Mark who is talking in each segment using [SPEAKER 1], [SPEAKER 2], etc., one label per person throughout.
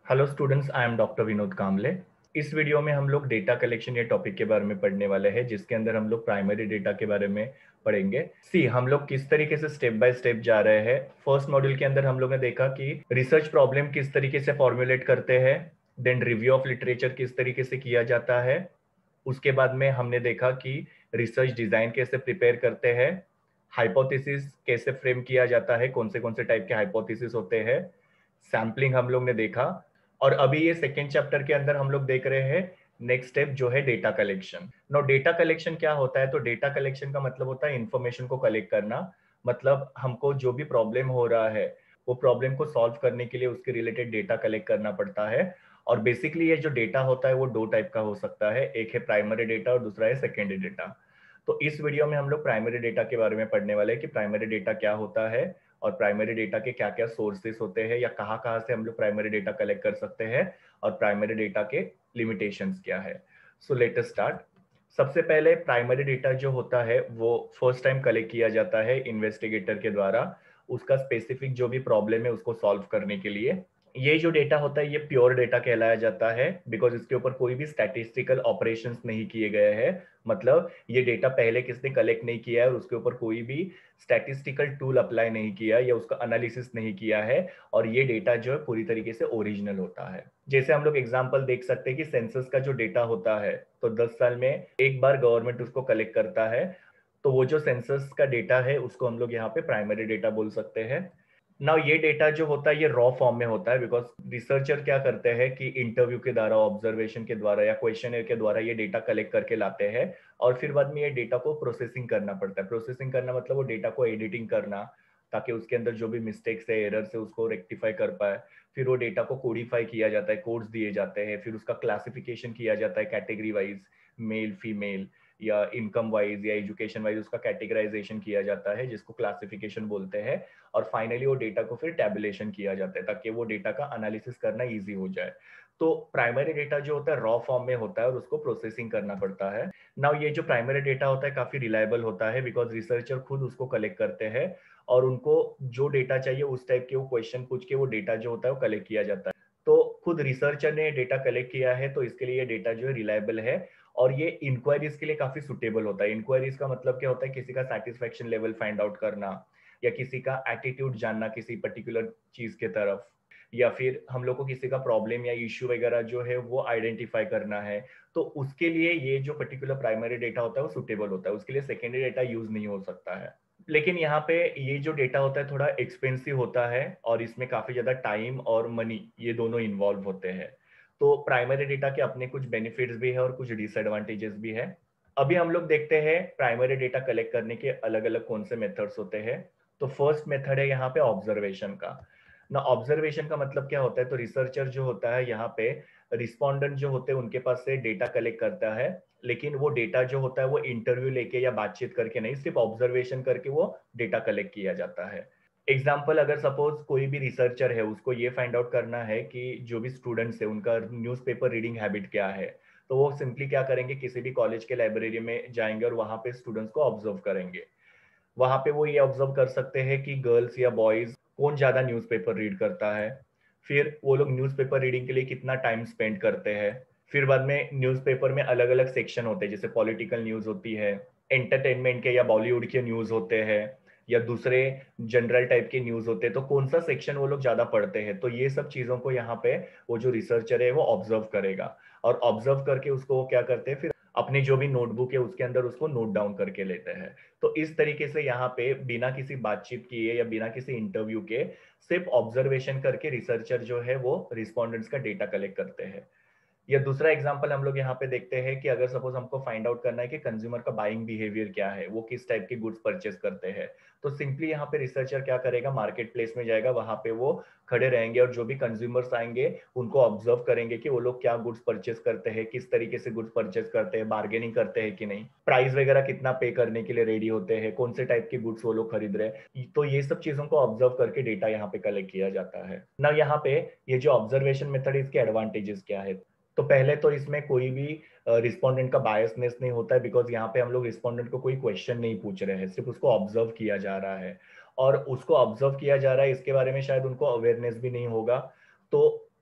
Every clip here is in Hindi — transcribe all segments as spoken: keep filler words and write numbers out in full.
[SPEAKER 1] Hello students, I am doctor Vinod Kamle. इस वीडियो में हम लोग डेटा कलेक्शन या टॉपिक के बारे में पढ़ने वाले हैं, जिसके अंदर हम लोग प्राइमरी डेटा के बारे में पढ़ेंगे। सी हम लोग किस तरीके से स्टेप बाय स्टेप जा रहे हैं। फर्स्ट मॉड्यूल के अंदर हम लोग ने देखा कि रिसर्च प्रॉब्लम किस तरीके से फॉर्मुलेट करते हैं, देन रिव्यू ऑफ लिटरेचर किस तरीके से किया जाता है। उसके बाद में हमने देखा कि रिसर्च डिजाइन कैसे प्रिपेयर करते हैं, हाइपोथेसिस कैसे फ्रेम किया जाता है, कौन से कौन से टाइप के हाइपोथेसिस होते हैं, सैम्पलिंग हम लोग ने देखा। और अभी ये सेकेंड चैप्टर के अंदर हम लोग देख रहे हैं नेक्स्ट स्टेप जो है data collection. Now data collection क्या होता है? तो डेटा कलेक्शन का मतलब होता है इंफॉर्मेशन को कलेक्ट करना। मतलब हमको जो भी प्रॉब्लम हो रहा है वो प्रॉब्लम को सॉल्व करने के लिए उसके रिलेटेड डेटा कलेक्ट करना पड़ता है। और बेसिकली ये जो डेटा होता है वो दो टाइप का हो सकता है, एक है प्राइमरी डेटा और दूसरा है सेकेंडरी डेटा। तो इस वीडियो में हम लोग प्राइमरी डेटा के बारे में पढ़ने वाले हैं कि प्राइमरी डेटा क्या होता है और प्राइमरी डेटा के क्या क्या सोर्सेस होते हैं या कहाँ कहाँ से हम लोग प्राइमरी डेटा कलेक्ट कर सकते हैं और प्राइमरी डेटा के लिमिटेशंस क्या है। So let us start. सबसे पहले प्राइमरी डेटा जो होता है वो फर्स्ट टाइम कलेक्ट किया जाता है इन्वेस्टिगेटर के द्वारा, उसका स्पेसिफिक जो भी प्रॉब्लम है उसको सॉल्व करने के लिए। ये जो डेटा होता है ये प्योर डेटा कहलाया जाता है, बिकॉज इसके ऊपर कोई भी स्टैटिस्टिकल ऑपरेशंस नहीं किए गए हैं। मतलब ये डेटा पहले किसने कलेक्ट नहीं किया है और उसके ऊपर कोई भी स्टैटिस्टिकल टूल अप्लाई नहीं किया या उसका एनालिसिस नहीं किया है, और ये डेटा जो है पूरी तरीके से ओरिजिनल होता है। जैसे हम लोग एग्जांपल देख सकते हैं कि सेंसस का जो डेटा होता है तो दस साल में एक बार गवर्नमेंट उसको कलेक्ट करता है, तो वो जो सेंसस का डेटा है उसको हम लोग यहाँ पे प्राइमरी डेटा बोल सकते हैं। नाउ ये डेटा जो होता है ये रॉ फॉर्म में होता है, बिकॉज रिसर्चर क्या करते हैं कि इंटरव्यू के द्वारा, ऑब्जर्वेशन के द्वारा या क्वेश्चन के द्वारा ये डेटा कलेक्ट करके लाते हैं और फिर बाद में ये डेटा को प्रोसेसिंग करना पड़ता है। प्रोसेसिंग करना मतलब वो डेटा को एडिटिंग करना, ताकि उसके अंदर जो भी मिस्टेक्स है, एरर्स है, उसको रेक्टिफाई कर पाए। फिर वो डेटा को कोडिफाई किया जाता है, कोड्स दिए जाते हैं, फिर उसका क्लासिफिकेशन किया जाता है कैटेगरी वाइज, मेल फीमेल या इनकम वाइज या एजुकेशन वाइज उसका कैटेगराइजेशन किया जाता है, जिसको क्लासिफिकेशन बोलते हैं। और फाइनली वो डेटा को फिर टैबुलेशन किया जाता है ताकि वो डेटा का एनालिसिस करना इजी हो जाए। तो प्राइमरी डेटा जो होता है रॉ फॉर्म में होता है और उसको प्रोसेसिंग करना पड़ता है। नाउ ये जो प्राइमरी डेटा होता है काफी रिलायबल होता है, बिकॉज रिसर्चर खुद उसको कलेक्ट करते हैं और उनको जो डेटा चाहिए उस टाइप के वो क्वेश्चन पूछ के वो डेटा जो होता है वो कलेक्ट किया जाता है। तो खुद रिसर्चर ने डेटा कलेक्ट किया है तो इसके लिए ये डेटा जो है रिलायबल है। और ये इंक्वायरीज के लिए काफी सुटेबल होता है। इंक्वायरीज का मतलब क्या होता है? किसी का सेटिस्फेक्शन लेवल फाइंड आउट करना या किसी का एटीट्यूड जानना किसी पर्टिकुलर चीज के तरफ, या फिर हम लोग को किसी का प्रॉब्लम या इश्यू वगैरह जो है वो आइडेंटिफाई करना है। तो उसके लिए ये जो पर्टिकुलर प्राइमरी डेटा होता है वो सुटेबल होता है, उसके लिए सेकेंडरी डेटा यूज नहीं हो सकता है। लेकिन यहाँ पे ये जो डेटा होता है थोड़ा एक्सपेंसिव होता है और इसमें काफी ज्यादा टाइम और मनी ये दोनों इन्वॉल्व होते हैं। तो प्राइमरी डेटा के अपने कुछ बेनिफिट्स भी है और कुछ डिसएडवांटेजेस भी है। अभी हम लोग देखते हैं प्राइमरी डेटा कलेक्ट करने के अलग अलग कौन से मेथड्स होते हैं। तो फर्स्ट मेथड है यहाँ पे ऑब्जर्वेशन का। ना ऑब्जर्वेशन का मतलब क्या होता है? तो रिसर्चर जो होता है यहाँ पे रिस्पोंडेंट जो होते हैं उनके पास से डेटा कलेक्ट करता है, लेकिन वो डेटा जो होता है वो इंटरव्यू लेके या बातचीत करके नहीं, सिर्फ ऑब्जर्वेशन करके वो डेटा कलेक्ट किया जाता है। एग्जाम्पल, अगर सपोज कोई भी रिसर्चर है उसको ये फाइंड आउट करना है कि जो भी स्टूडेंट्स है उनका न्यूज़पेपर रीडिंग हैबिट क्या है, तो वो सिंपली क्या करेंगे, किसी भी कॉलेज के लाइब्रेरी में जाएंगे और वहां पे स्टूडेंट्स को ऑब्जर्व करेंगे। वहां पे वो ये ऑब्जर्व कर सकते हैं कि गर्ल्स या बॉयज कौन ज्यादा न्यूज़पेपर रीड करता है, फिर वो लोग न्यूज़पेपर रीडिंग के लिए कितना टाइम स्पेंड करते हैं। फिर बाद में न्यूज़पेपर में अलग अलग सेक्शन होते हैं, जैसे पॉलिटिकल न्यूज़ होती है, एंटरटेनमेंट के या बॉलीवुड के न्यूज़ होते हैं, या दूसरे जनरल टाइप के न्यूज़ होते हैं, तो कौन सा सेक्शन वो लोग ज्यादा पढ़ते हैं। तो ये सब चीजों को यहाँ पे वो जो रिसर्चर है वो ऑब्जर्व करेगा और ऑब्जर्व करके उसको वो क्या करते हैं, फिर अपनी जो भी नोटबुक है उसके अंदर उसको नोट डाउन करके लेते हैं। तो इस तरीके से यहाँ पे बिना किसी बातचीत किए या बिना किसी इंटरव्यू के सिर्फ ऑब्जर्वेशन करके रिसर्चर जो है वो रिस्पोंडेंट्स का डेटा कलेक्ट करते हैं। या दूसरा एग्जांपल हम लोग यहाँ पे देखते हैं कि अगर सपोज हमको फाइंड आउट करना है कि कंज्यूमर का बाइंग बिहेवियर क्या है, वो किस टाइप के गुड्स परचेस करते हैं, तो सिंपली यहाँ पे रिसर्चर क्या करेगा, मार्केट प्लेस में जाएगा, वहां पे वो खड़े रहेंगे और जो भी कंज्यूमर्स आएंगे उनको ऑब्जर्व करेंगे कि वो लोग क्या गुड्स परचेस करते हैं, किस तरीके से गुड्स परचेस करते हैं, बार्गेनिंग करते हैं कि नहीं, प्राइस वगैरह कितना पे करने के लिए रेडी होते हैं, कौन से टाइप के गुड्स वो लोग खरीद रहे हैं। तो ये सब चीजों को ऑब्जर्व करके डेटा यहाँ पे कलेक्ट किया जाता है ना। यहाँ पे ये जो ऑब्जर्वेशन मेथड है इसके एडवांटेजेस क्या है? तो पहले तो इसमें कोई भी रिस्पोंडेंट का बायसनेस नहीं होता है, बिकॉज यहाँ पे हम लोग रिस्पोंडेंट को कोई क्वेश्चन नहीं पूछ रहे हैं, सिर्फ उसको ऑब्जर्व किया जा रहा है। और उसको ऑब्जर्व किया जा रहा है इसके बारे में शायद उनको अवेयरनेस भी नहीं होगा। तो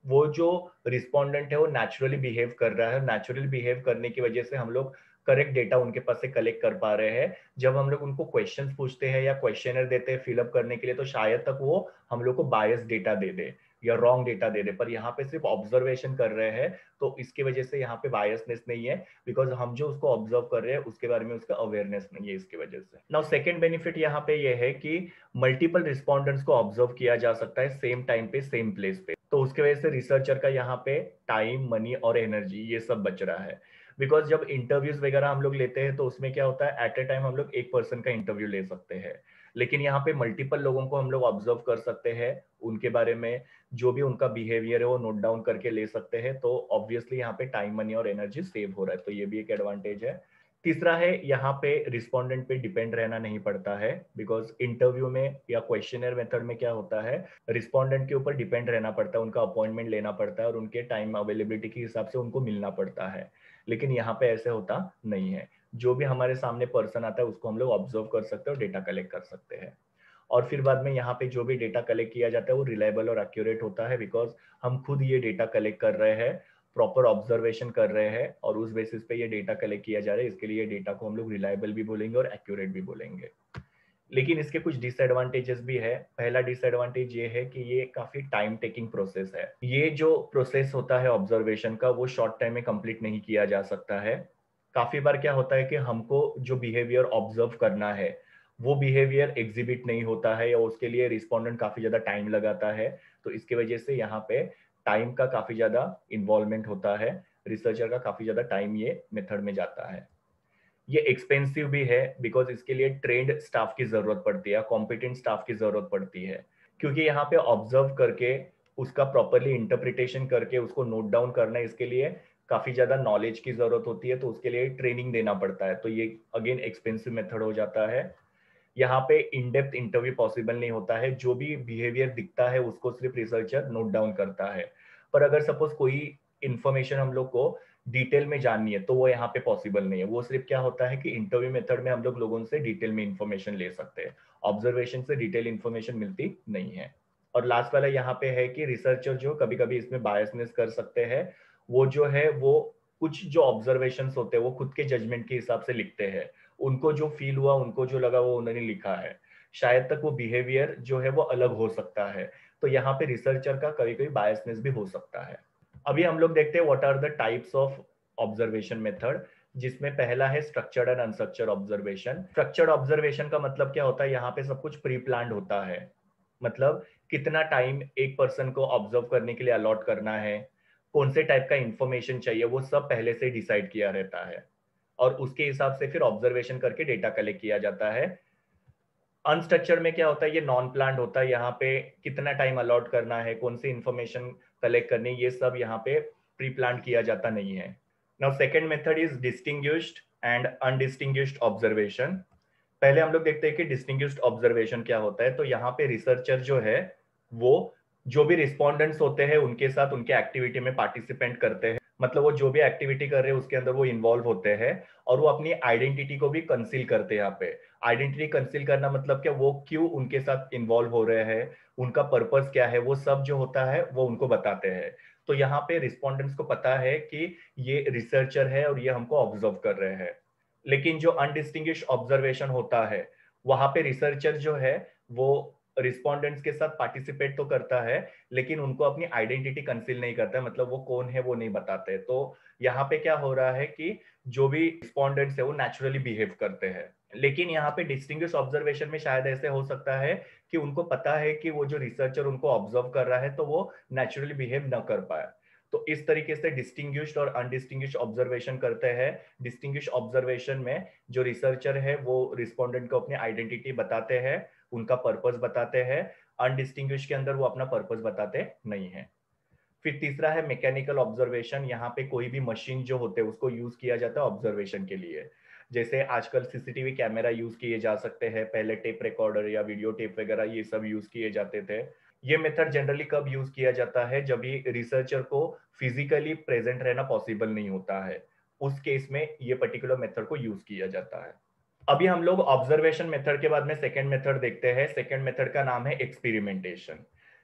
[SPEAKER 1] वो जो रिस्पोंडेंट है वो नेचुरली बिहेव कर रहा है, नेचुरली बिहेव करने की वजह से हम लोग करेक्ट डेटा उनके पास से कलेक्ट कर पा रहे हैं। जब हम लोग उनको क्वेश्चंस पूछते हैं या क्वेश्चनर देते हैं फिलअप करने के लिए, तो शायद तक वो हम लोग को बायस डेटा दे दे या रॉन्ग डेटा दे दे, पर यहाँ पे सिर्फ ऑब्जर्वेशन कर रहे हैं, तो इसकी वजह से यहाँ पे बायसनेस नहीं है, बिकॉज हम जो उसको ऑब्जर्व कर रहे हैं उसके बारे में उसका अवेयरनेस नहीं है इसकी वजह से। नाउ सेकंड बेनिफिट यहाँ पे ये है कि मल्टीपल रिस्पॉन्डेंट्स को ऑब्जर्व किया जा सकता है सेम टाइम पे सेम प्लेस पे, तो उसके वजह से रिसर्चर का यहाँ पे टाइम, मनी और एनर्जी ये सब बच रहा है। बिकॉज जब इंटरव्यूज वगैरह हम लोग लेते हैं तो उसमें क्या होता है, एट ए टाइम हम लोग एक पर्सन का इंटरव्यू ले सकते हैं, लेकिन यहाँ पे मल्टीपल लोगों को हम लोग ऑब्जर्व कर सकते हैं, उनके बारे में जो भी उनका बिहेवियर है वो नोट डाउन करके ले सकते हैं, तो ऑब्वियसली यहाँ पे टाइम, मनी और एनर्जी सेव हो रहा है, तो ये भी एक एडवांटेज है। तीसरा है यहाँ पे रिस्पोंडेंट पे डिपेंड रहना नहीं पड़ता है, बिकॉज इंटरव्यू में या क्वेश्चनर मेथड में क्या होता है, रिस्पोंडेंट के ऊपर डिपेंड रहना पड़ता है, उनका अपॉइंटमेंट लेना पड़ता है और उनके टाइम अवेलेबिलिटी के हिसाब से उनको मिलना पड़ता है, लेकिन यहाँ पे ऐसे होता नहीं है। जो भी हमारे सामने पर्सन आता है उसको हम लोग ऑब्जर्व कर सकते हैं और डेटा कलेक्ट कर सकते हैं, और फिर बाद में यहाँ पे जो भी डेटा कलेक्ट किया जाता है वो रिलायबल और एक्यूरेट होता है, बिकॉज हम खुद ये डेटा कलेक्ट कर रहे हैं, प्रॉपर ऑब्जर्वेशन कर रहे हैं और उस बेसिस पे ये डेटा कलेक्ट किया जा रहा है, इसके लिए डेटा को हम लोग रिलायबल भी बोलेंगे और एक्यूरेट भी बोलेंगे। लेकिन इसके कुछ डिसएडवांटेजेस भी है। पहला डिसएडवांटेज ये है कि ये काफी टाइम टेकिंग प्रोसेस है। ये जो प्रोसेस होता है ऑब्जर्वेशन का वो शॉर्ट टाइम में कंप्लीट नहीं किया जा सकता है। काफी बार क्या होता है कि हमको जो बिहेवियर ऑब्जर्व करना है वो बिहेवियर एग्जिबिट नहीं होता है या उसके लिए रिस्पोंडेंट काफी ज्यादा टाइम लगाता है, तो इसकी वजह से यहाँ पे टाइम का काफी ज्यादा इन्वॉल्वमेंट होता है, रिसर्चर का काफी ज्यादा टाइम ये मेथड में जाता है। ये एक्सपेंसिव भी है, बिकॉज इसके लिए ट्रेंड स्टाफ की जरूरत पड़ती है, कॉम्पिटेंट स्टाफ की जरूरत पड़ती है, क्योंकि यहाँ पे ऑब्जर्व करके उसका प्रॉपरली इंटरप्रिटेशन करके उसको नोट डाउन करना, इसके लिए काफी ज्यादा नॉलेज की जरूरत होती है, तो उसके लिए ट्रेनिंग देना पड़ता है, तो ये अगेन एक्सपेंसिव मेथड हो जाता है। यहाँ पे इन डेप्थ इंटरव्यू पॉसिबल नहीं होता है, जो भी बिहेवियर दिखता है उसको सिर्फ रिसर्चर नोट डाउन करता है, पर अगर सपोज कोई इंफॉर्मेशन हम लोग को डिटेल में जाननी है तो वो यहाँ पे पॉसिबल नहीं है। वो सिर्फ क्या होता है कि इंटरव्यू मेथड में हम लोग लोगों से डिटेल में इंफॉर्मेशन ले सकते हैं, ऑब्जर्वेशन से डिटेल इंफॉर्मेशन मिलती नहीं है। और लास्ट वाला यहाँ पे है कि रिसर्चर जो कभी कभी इसमें बायसनेस कर सकते हैं, वो जो है वो कुछ जो ऑब्जर्वेशन होते हैं वो खुद के जजमेंट के हिसाब से लिखते हैं, उनको जो फील हुआ, उनको जो लगा वो उन्होंने लिखा है, शायद तक वो बिहेवियर जो है वो अलग हो सकता है, तो यहाँ पे रिसर्चर का कभी कभी बायसनेस भी हो सकता है। अभी हम लोग देखते हैं what are the types of observation method, जिसमें पहला है structured and unstructured observation. Structured observation का मतलब क्या होता है, यहाँ पे सब कुछ प्री प्लान्ड होता है, मतलब कितना टाइम एक पर्सन को ऑब्जर्व करने के लिए अलॉट करना है, कौन से टाइप का इंफॉर्मेशन चाहिए, वो सब पहले से डिसाइड किया रहता है और उसके हिसाब से फिर ऑब्जर्वेशन करके डेटा कलेक्ट किया जाता है। अनस्ट्रक्चर्ड में क्या होता है, ये नॉन प्लान्ड होता है, यहाँ पे कितना टाइम अलॉट करना है, कौन सी इंफॉर्मेशन कलेक्ट करनी है, ये सब यहाँ पे प्री प्लान किया जाता नहीं है। Now second method is distinguished and undistinguished observation. पहले हम लोग देखते हैं कि डिस्टिंग्विश्ड ऑब्जर्वेशन क्या होता है। तो यहाँ पे रिसर्चर जो है वो जो भी रिस्पोंडेंट्स होते हैं उनके साथ उनके एक्टिविटी में पार्टिसिपेंट करते हैं, मतलब वो जो भी एक्टिविटी कर रहे हैं उसके अंदर वो इन्वॉल्व होते हैं और वो अपनी आइडेंटिटी को भी कंसील करते हैं। यहाँ पे आइडेंटिटी कंसील करना मतलब क्या, वो क्यों उनके साथ इन्वॉल्व हो रहे हैं, उनका पर्पस क्या है, वो सब जो होता है वो उनको बताते हैं। तो यहाँ पे रिस्पोंडेंट्स को पता है कि ये रिसर्चर है और ये हमको ऑब्जर्व कर रहे हैं। लेकिन जो अनडिस्टिंग्विश ऑब्जर्वेशन होता है वहां पे रिसर्चर जो है वो रिस्पोंडेंट्स के साथ पार्टिसिपेट तो करता है लेकिन उनको अपनी आइडेंटिटी कंसील नहीं करता है, मतलब वो कौन है वो नहीं बताते। तो यहाँ पे क्या हो रहा है कि जो भी रिस्पोंडेंट्स है वो नेचुरली बिहेव करते हैं, लेकिन यहाँ पे डिस्टिंग्विश ऑब्जर्वेशन में शायद ऐसे हो सकता है कि उनको पता है कि वो जो रिसर्चर उनको ऑब्जर्व कर रहा है तो वो नेचुरली बिहेव न कर पाए। तो इस तरीके से डिस्टिंग्विश्ड और अनडिस्टिंग्विश्ड ऑब्जर्वेशन करते हैं। डिस्टिंग्विश ऑब्जर्वेशन में जो रिसर्चर है वो रिस्पोंडेंट को अपनी आइडेंटिटी बताते हैं, उनका पर्पस बताते हैं। अनडिस्टिंग्विश के अंदर वो अपना पर्पस बताते नहीं है। फिर तीसरा है मैकेनिकल ऑब्जर्वेशन। यहाँ पे कोई भी मशीन जो होते हैं उसको यूज किया जाता है ऑब्जर्वेशन के लिए। जैसे आजकल सीसीटीवी कैमरा यूज किए जा सकते हैं, पहले टेप रिकॉर्डर या वीडियो टेप वगैरह ये सब यूज किए जाते थे। ये मेथड जनरली कब यूज किया जाता है, जब भी रिसर्चर को फिजिकली प्रेजेंट रहना पॉसिबल नहीं होता है, उस केस में ये पर्टिकुलर मेथड को यूज किया जाता है। अभी हम लोग ऑब्जर्वेशन मेथड के बाद में सेकेंड मेथड देखते हैं। सेकेंड मेथड का नाम है एक्सपेरिमेंटेशन।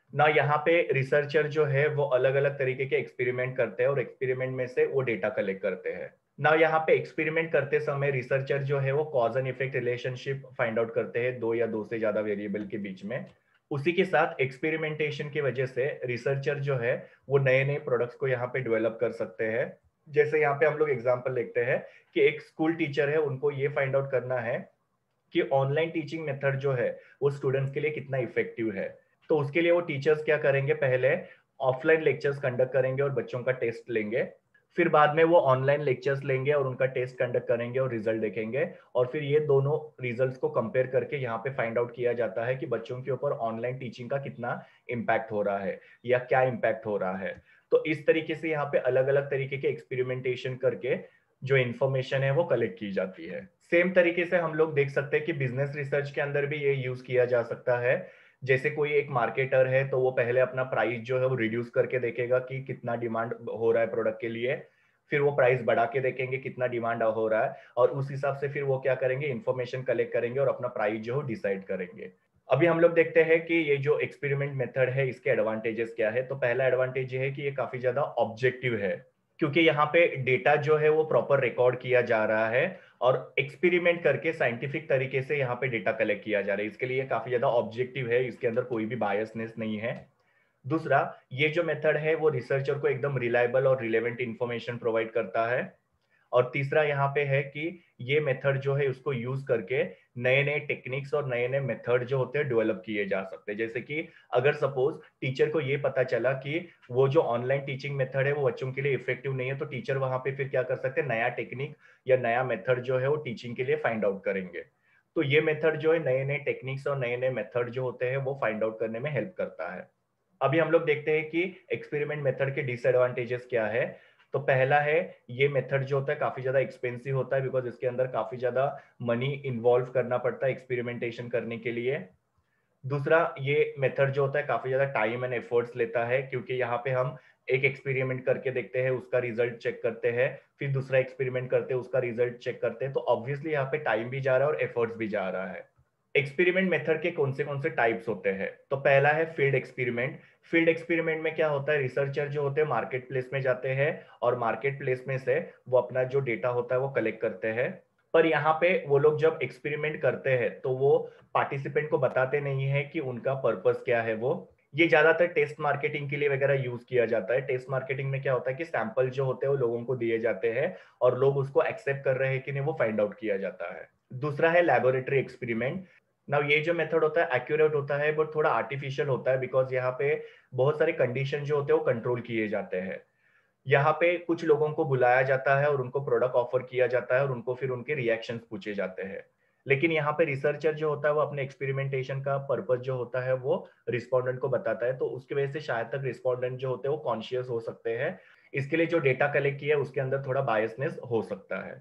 [SPEAKER 1] ना यहाँ पे रिसर्चर जो है वो अलग अलग तरीके के एक्सपेरिमेंट करते हैं और एक्सपेरिमेंट में से वो डेटा कलेक्ट करते हैं। ना यहाँ पे एक्सपेरिमेंट करते समय रिसर्चर जो है वो cause and effect relationship find out करते हैं दो या दो से ज्यादा वेरिएबल के बीच में। उसी के साथ एक्सपेरिमेंटेशन की वजह से रिसर्चर जो है वो नए नए प्रोडक्ट्स को यहाँ पे डेवलप कर सकते हैं। जैसे यहाँ पे हम लोग एग्जांपल देखते हैं कि एक स्कूल टीचर है, उनको ये फाइंड आउट करना है कि ऑनलाइन टीचिंग मेथड जो है वो स्टूडेंट्स के लिए कितना इफेक्टिव है। तो उसके लिए वो टीचर्स क्या करेंगे, पहले ऑफलाइन लेक्चर्स कंडक्ट करेंगे और बच्चों का टेस्ट लेंगे। फिर बाद में वो ऑनलाइन लेक्चर्स लेंगे और उनका टेस्ट कंडक्ट करेंगे और रिजल्ट देखेंगे। और फिर ये दोनों रिजल्ट्स को कंपेयर करके यहाँ पे फाइंड आउट किया जाता है कि बच्चों के ऊपर ऑनलाइन टीचिंग का कितना इम्पैक्ट हो रहा है या क्या इम्पैक्ट हो रहा है। तो इस तरीके से यहाँ पे अलग अलग तरीके के एक्सपेरिमेंटेशन करके जो इंफॉर्मेशन है वो कलेक्ट की जाती है। सेम तरीके से हम लोग देख सकते हैं कि बिजनेस रिसर्च के अंदर भी ये यूज किया जा सकता है। जैसे कोई एक मार्केटर है तो वो पहले अपना प्राइस जो है वो रिड्यूस करके देखेगा कि कितना डिमांड हो रहा है प्रोडक्ट के लिए। फिर वो प्राइस बढ़ा के देखेंगे कितना डिमांड हो रहा है, और उस हिसाब से फिर वो क्या करेंगे, इंफॉर्मेशन कलेक्ट करेंगे और अपना प्राइस जो है डिसाइड करेंगे। अभी हम लोग देखते हैं कि ये जो एक्सपेरिमेंट मेथड है इसके एडवांटेजेस क्या है। तो पहला एडवांटेज ये है कि ये काफी ज्यादा ऑब्जेक्टिव है, क्योंकि यहाँ पे डेटा जो है वो प्रॉपर रिकॉर्ड किया जा रहा है और एक्सपेरिमेंट करके साइंटिफिक तरीके से यहाँ पे डेटा कलेक्ट किया जा रहा है। इसके लिए काफी ज्यादा ऑब्जेक्टिव है, इसके अंदर कोई भी बायसनेस नहीं है। दूसरा, ये जो मेथड है वो रिसर्चर को एकदम रिलायबल और रिलेवेंट इंफॉर्मेशन प्रोवाइड करता है। और तीसरा यहाँ पे है कि ये मेथड जो है उसको यूज करके नए नए टेक्निक्स और नए नए मेथड जो होते हैं डेवलप किए जा सकते हैं। जैसे कि अगर सपोज टीचर को ये पता चला कि वो जो ऑनलाइन टीचिंग मेथड है वो बच्चों के लिए इफेक्टिव नहीं है, तो टीचर वहां पे फिर क्या कर सकते हैं, नया टेक्निक या नया मेथड जो है वो टीचिंग के लिए फाइंड आउट करेंगे। तो ये मेथड जो है नए नए टेक्निक्स और नए नए मेथड जो होते हैं वो फाइंड आउट करने में हेल्प करता है। अभी हम लोग देखते हैं कि एक्सपेरिमेंट मेथड के डिसएडवांटेजेस क्या है। तो पहला है, ये मेथड जो होता है काफी ज्यादा एक्सपेंसिव होता है, बिकॉज इसके अंदर काफी ज्यादा मनी इन्वॉल्व करना पड़ता है एक्सपेरिमेंटेशन करने के लिए। दूसरा, ये मेथड जो होता है काफी ज्यादा टाइम एंड एफर्ट्स लेता है, क्योंकि यहाँ पे हम एक एक्सपेरिमेंट करके देखते हैं, उसका रिजल्ट चेक करते हैं, फिर दूसरा एक्सपेरिमेंट करते हैं, उसका रिजल्ट चेक करते हैं। तो ऑब्वियसली यहाँ पे टाइम भी जा रहा है और एफर्ट्स भी जा रहा है। एक्सपेरिमेंट मेथड के कौन से कौन से टाइप्स होते हैं। तो पहला है फील्ड एक्सपेरिमेंट। फील्ड एक्सपेरिमेंट में क्या होता है, रिसर्चर जो होते हैं मार्केट प्लेस में जाते हैं और मार्केट प्लेस में से वो अपना जो डेटा होता है वो कलेक्ट करते हैं। पर यहाँ पे वो लोग जब एक्सपेरिमेंट करते हैं तो वो पार्टिसिपेंट को बताते नहीं है कि उनका पर्पस क्या है। वो ये ज्यादातर टेस्ट मार्केटिंग के लिए वगैरह यूज किया जाता है। टेस्ट मार्केटिंग में क्या होता है कि सैंपल जो होते हैं वो लोगों को दिए जाते हैं और लोग उसको एक्सेप्ट कर रहे हैं कि नहीं वो फाइंड आउट किया जाता है। दूसरा है लेबोरेटरी एक्सपेरिमेंट। नाउ ये जो मेथड होता है एक्यूरेट होता है बट थोड़ा आर्टिफिशियल होता है, बिकॉज यहाँ पे बहुत सारे कंडीशन जो होते हैं वो कंट्रोल किए जाते हैं। यहाँ पे कुछ लोगों को बुलाया जाता है और उनको प्रोडक्ट ऑफर किया जाता है और उनको फिर उनके रिएक्शंस पूछे जाते हैं। लेकिन यहाँ पे रिसर्चर जो होता है वो अपने एक्सपेरिमेंटेशन का पर्पस जो होता है वो रिस्पोंडेंट को बताता है, तो उसकी वजह से शायद तक रिस्पोंडेंट जो होते हैं वो कॉन्शियस हो सकते हैं। इसके लिए जो डेटा कलेक्ट किया है उसके अंदर थोड़ा बायसनेस हो सकता है।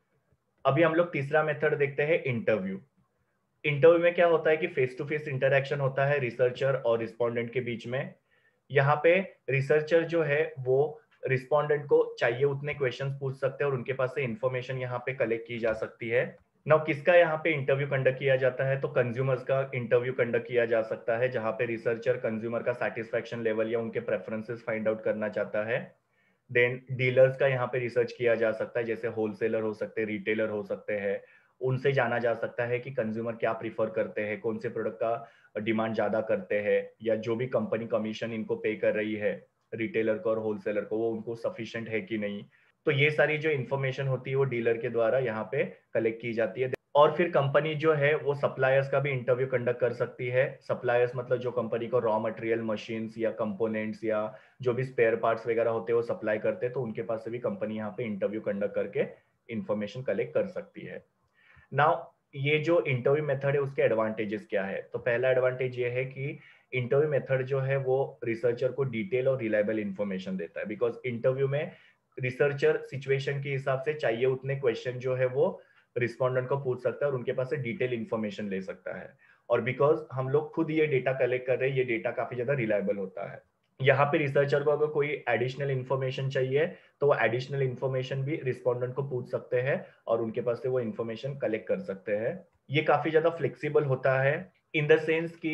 [SPEAKER 1] अभी हम लोग तीसरा मेथड देखते हैं, इंटरव्यू। इंटरव्यू में क्या होता है कि फेस टू फेस इंटरेक्शन होता है रिसर्चर और रिस्पोंडेंट के बीच में। यहाँ पे रिसर्चर जो है वो रिस्पोंडेंट को चाहिए उतने क्वेश्चंस पूछ सकते हैं और उनके पास से इंफॉर्मेशन यहाँ पे कलेक्ट की जा सकती है। नाउ किसका यहाँ पे इंटरव्यू कंडक्ट किया जाता है, तो कंज्यूमर्स का इंटरव्यू कंडक्ट किया जा सकता है, जहाँ पे रिसर्चर कंज्यूमर का सेटिस्फेक्शन लेवल या उनके प्रेफरेंसेस फाइंड आउट करना चाहता है। देन डीलर्स का यहाँ पे रिसर्च किया जा सकता है, जैसे होलसेलर हो सकते हैं, रिटेलर हो सकते हैं। उनसे जाना जा सकता है कि कंज्यूमर क्या प्रीफर करते हैं, कौन से प्रोडक्ट का डिमांड ज्यादा करते हैं, या जो भी कंपनी कमीशन इनको पे कर रही है रिटेलर को और होलसेलर को वो उनको सफिशिएंट है कि नहीं। तो ये सारी जो इन्फॉर्मेशन होती है वो डीलर के द्वारा यहाँ पे कलेक्ट की जाती है। और फिर कंपनी जो है वो सप्लायर्स का भी इंटरव्यू कंडक्ट कर सकती है। सप्लायर्स मतलब जो कंपनी को रॉ मटेरियल, मशीन्स या कंपोनेंट्स या जो भी स्पेयर पार्ट्स वगैरह होते हैं वो सप्लाई करते हैं, तो उनके पास से भी कंपनी यहाँ पे इंटरव्यू कंडक्ट करके इंफॉर्मेशन कलेक्ट कर सकती है। नाउ ये जो इंटरव्यू मेथड है उसके एडवांटेजेस क्या है। तो पहला एडवांटेज ये है कि इंटरव्यू मेथड जो है वो रिसर्चर को डिटेल और रिलायबल इंफॉर्मेशन देता है, बिकॉज इंटरव्यू में रिसर्चर सिचुएशन के हिसाब से चाहिए उतने क्वेश्चन जो है वो रिस्पोंडेंट को पूछ सकता है और उनके पास से डिटेल इंफॉर्मेशन ले सकता है। और बिकॉज हम लोग खुद ये डेटा कलेक्ट कर रहे हैं, ये डेटा काफी ज्यादा रिलायबल होता है। यहाँ पे रिसर्चर को अगर कोई एडिशनल इंफॉर्मेशन चाहिए तो वो एडिशनल इंफॉर्मेशन भी रिस्पोंडेंट को पूछ सकते हैं और उनके पास से वो इंफॉर्मेशन कलेक्ट कर सकते हैं। ये काफी ज्यादा फ्लेक्सिबल होता है इन द सेंस कि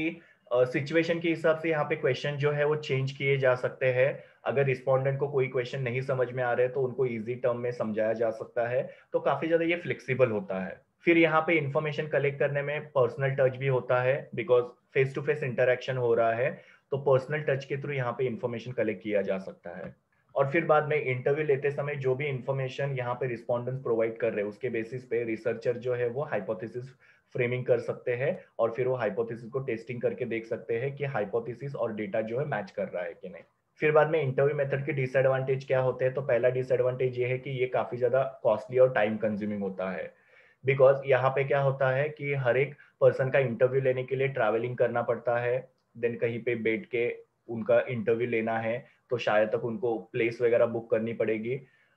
[SPEAKER 1] सिचुएशन के हिसाब से यहाँ पे क्वेश्चन जो है वो चेंज किए जा सकते हैं। अगर रिस्पोंडेंट को कोई क्वेश्चन नहीं समझ में आ रहे तो उनको इजी टर्म में समझाया जा सकता है, तो काफी ज्यादा ये फ्लेक्सिबल होता है। फिर यहाँ पे इंफॉर्मेशन कलेक्ट करने में पर्सनल टच भी होता है, because face to face interaction हो रहा है, तो पर्सनल टच के थ्रू यहाँ पे इंफॉर्मेशन कलेक्ट किया जा सकता है। और फिर बाद में इंटरव्यू लेते समय जो भी इंफॉर्मेशन यहाँ पे रिस्पोंडेंट्स प्रोवाइड कर रहे हैं उसके बेसिस पे रिसर्चर जो है वो हाइपोथेसिस फ्रेमिंग कर सकते हैं, और फिर वो हाइपोथेसिस को टेस्टिंग करके देख सकते हैं कि हाइपोथेसिस और डेटा जो है मैच कर रहा है कि नहीं। फिर बाद में इंटरव्यू मेथड के डिसएडवांटेज क्या होते हैं, तो पहला डिसएडवांटेज ये है कि ये काफी ज्यादा कॉस्टली और टाइम कंज्यूमिंग होता है। बिकॉज यहाँ पे क्या होता है कि हर एक पर्सन का इंटरव्यू लेने के लिए ट्रैवलिंग करना पड़ता है, देन कहीं पे बैठ के उनका इंटरव्यू लेना है, तो शायद तक उनको प्लेस वगैरह बुक करनी पड़ेगी।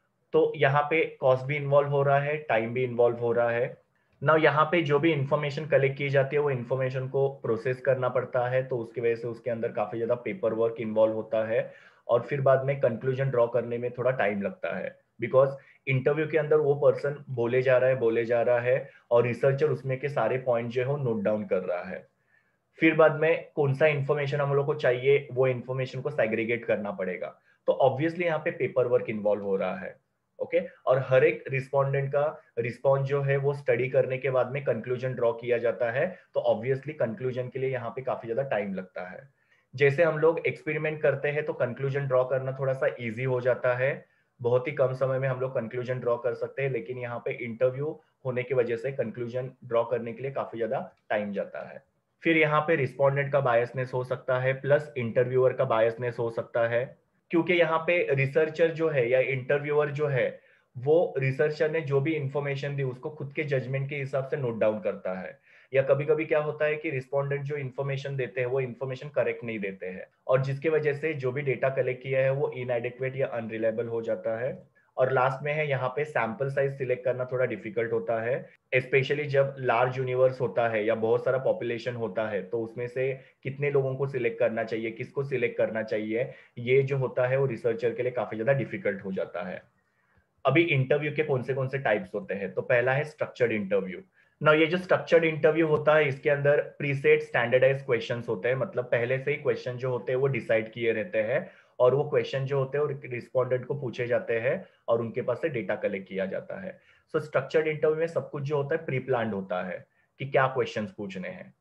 [SPEAKER 1] तो यहाँ पे कॉस्ट भी इन्वॉल्व हो रहा है, टाइम भी इन्वॉल्व हो रहा है ना। यहाँ पे जो भी इंफॉर्मेशन कलेक्ट की जाती है वो इंफॉर्मेशन को प्रोसेस करना पड़ता है, तो उसकी वजह से उसके अंदर काफी ज्यादा पेपर वर्क इन्वॉल्व होता है, और फिर बाद में कंक्लूजन ड्रॉ करने में थोड़ा टाइम लगता है। बिकॉज इंटरव्यू के अंदर वो पर्सन बोले जा रहा है बोले जा रहा है और रिसर्चर उसमें के सारे पॉइंट जो है वो नोट डाउन कर रहा है। फिर बाद में कौन सा इन्फॉर्मेशन हम लोग को चाहिए वो इन्फॉर्मेशन को सेग्रीगेट करना पड़ेगा, तो ऑब्वियसली यहाँ पे पेपर वर्क इन्वॉल्व हो रहा है। Okay okay? और हर एक रिस्पोंडेंट का रिस्पॉन्स जो है वो स्टडी करने के बाद में कंक्लूजन ड्रॉ किया जाता है, तो ऑब्वियसली कंक्लूजन के लिए यहाँ पे काफी ज्यादा टाइम लगता है। जैसे हम लोग एक्सपेरिमेंट करते हैं तो कंक्लूजन ड्रॉ करना थोड़ा सा इजी हो जाता है, बहुत ही कम समय में हम लोग कंक्लूजन ड्रॉ कर सकते हैं, लेकिन यहाँ पे इंटरव्यू होने की वजह से कंक्लूजन ड्रॉ करने के लिए काफी ज्यादा टाइम जाता है। फिर यहाँ पे रिस्पोंडेंट का बायसनेस हो सकता है, प्लस इंटरव्यूअर का बायसनेस हो सकता है, क्योंकि यहाँ पे रिसर्चर जो है या इंटरव्यूअर जो है वो रिसर्चर ने जो भी इंफॉर्मेशन दी उसको खुद के जजमेंट के हिसाब से नोट डाउन करता है, या कभी कभी क्या होता है कि रिस्पोंडेंट जो इन्फॉर्मेशन देते हैं वो इन्फॉर्मेशन करेक्ट नहीं देते हैं, और जिसकी वजह से जो भी डेटा कलेक्ट किया है वो इनएडिक्वेट या अनरिलायबल हो जाता है। और लास्ट में है यहाँ पे सैंपल साइज सिलेक्ट करना थोड़ा डिफिकल्ट होता है, स्पेशली जब लार्ज यूनिवर्स होता है या बहुत सारा पॉपुलेशन होता है, तो उसमें से कितने लोगों को सिलेक्ट करना चाहिए, किसको सिलेक्ट करना चाहिए, ये जो होता है वो रिसर्चर के लिए काफी ज्यादा डिफिकल्ट हो जाता है। अभी इंटरव्यू के कौन से कौन से टाइप्स होते हैं, तो पहला है स्ट्रक्चर्ड इंटरव्यू। ना ये जो स्ट्रक्चर्ड इंटरव्यू होता है इसके अंदर प्रीसेट स्टैंडर्डाइज क्वेश्चंस होते हैं, मतलब पहले से ही क्वेश्चन जो होते हैं वो डिसाइड किए रहते हैं, और वो क्वेश्चन जो होते हैं वो रिस्पोंडेंट को पूछे जाते हैं और उनके पास से डेटा कलेक्ट किया जाता है। सो स्ट्रक्चर्ड इंटरव्यू में सब कुछ जो होता है प्री प्लान्ड होता है कि क्या क्वेश्चंस पूछने हैं।